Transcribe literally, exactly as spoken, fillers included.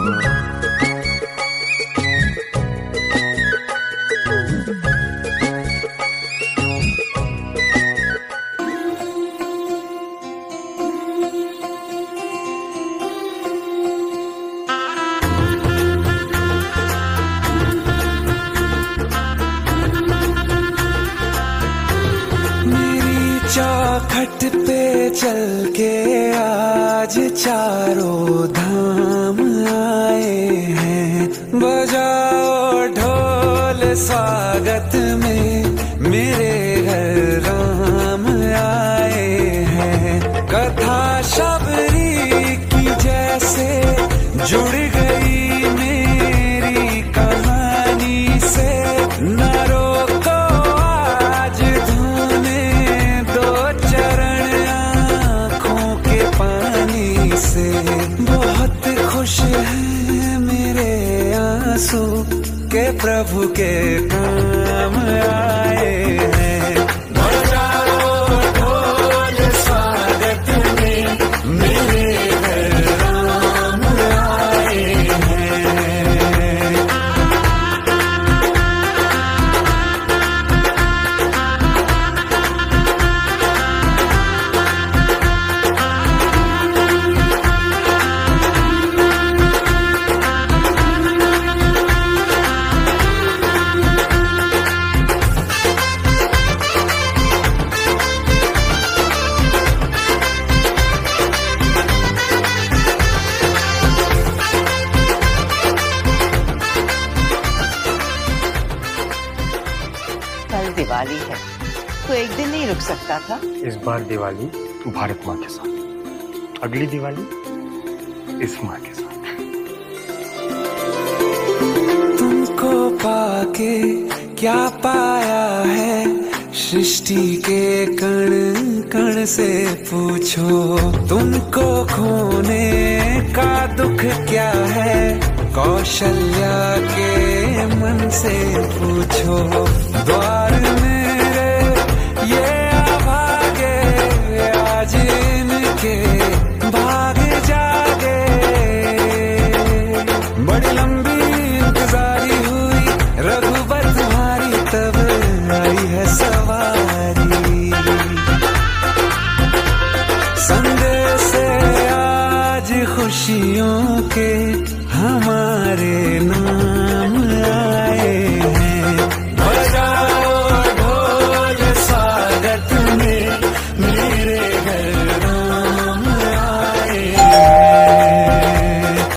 चौखट पे चल के आज चारों धाम आए हैं। बजाओ ढोल स्वागत में, मेरे घर राम आए हैं। कथा शबरी की जैसे जुड़ गई मेरी कहानी से। न रोको आज धोने दो चरण आँखों के पानी से। बहुत खुश हैं मेरे आंसू के प्रभु के काम आए हैं। बजाओ ढोल स्वागत में, मेरे घर राम आए हैं। दिवाली है तो एक दिन नहीं रुक सकता था। इस बार दिवाली भारत माँ के साथ, अगली दिवाली इस माँ के साथ। तुमको पाके क्या पाया है, सृष्टि के कण कण से पूछो। तुमको खोने का दुख क्या है, कौशल्या के मन से पूछो। द्वार मेरे ये अभागे, आज इनके भाग जागे। बड़ी लंबी इंतजारी हुई रघुबर तुम्हारी, तब आई है सवारी। संदेश से आज खुशियों के हमारे नाम